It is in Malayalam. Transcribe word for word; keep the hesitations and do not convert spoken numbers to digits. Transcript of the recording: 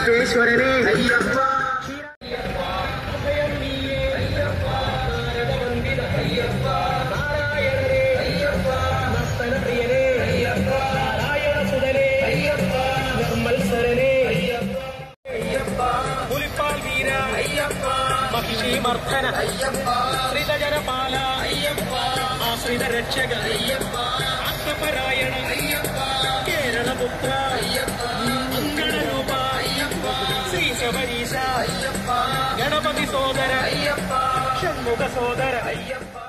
വിശ്വേശ്വരനെ അയ്യപ്പ മർദ്ദന ശ്രീതജനപാല ആശ്രിത രക്ഷക ആത്മപരായണ കേരളപുത്ര അങ്കണരൂപ ശ്രീ ശബരീശ ഗണപതി സോദര ഷൺമുഖ സോദര